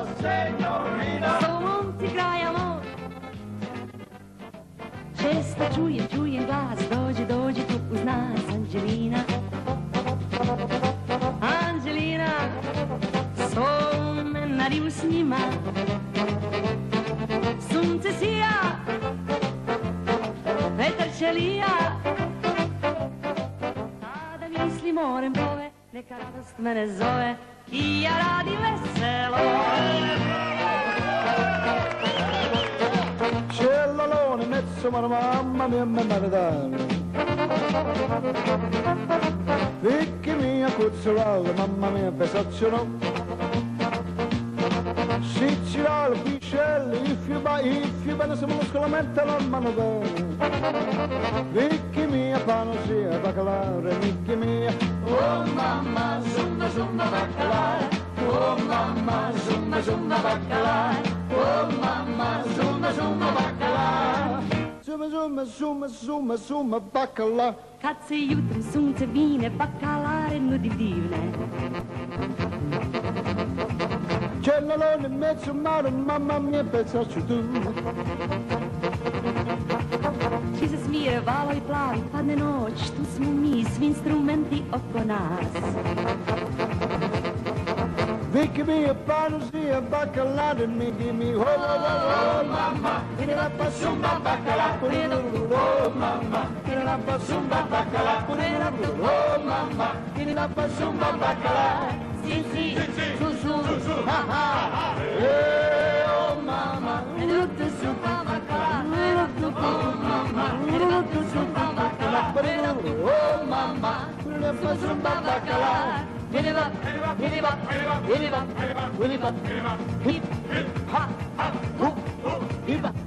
signorina. Samo ti kraj amor. Često čujem glas, dođi tu uz nas, Anđelina. Anđelina, somenari u s njima. Sunce sija, vetar će lija. Kada misli morem plove, neka radost mene zove i ja radim veselo. Cellalone mezzo mamma mia maridana. Vicchi mia cuzzolalla, mamma mia pesaccio. Siciliano, piscelli, if you bene se muscolamente non mano bene. Vicchi mia panosia, bacalare, vicchi mia. Oh mamma, zumba zumba bacalare. Oh mamma, zumba zumba bacalare. Oh mamma, zumba zumba bacalare. Zumba bacalare. Kad se jutrom sunce vine, bakalare nudi divne. Cellalone in mezzo al mare, mamma mia, pensaci tu. Ci se smije valo i plavi, padne noć, tu smo mi, svi instrumenti oko nas. Vicchi mia panosia, bacalare, mighi mi, oh, oh, oh, mamma, che la passumba bacalare, oh, mamma, che la passumba bacalare, oh, mamma, che la passumba bacalare. Sì, sì, su, ha ha, oh mamma, tutto su fa baccalà, oh mamma, tutto su fa bacalà, oh mamma, la passumba bacalare. vieni va, vieni va, vieni va, vieni va, Hip, hip, ha, ha, hip, hip,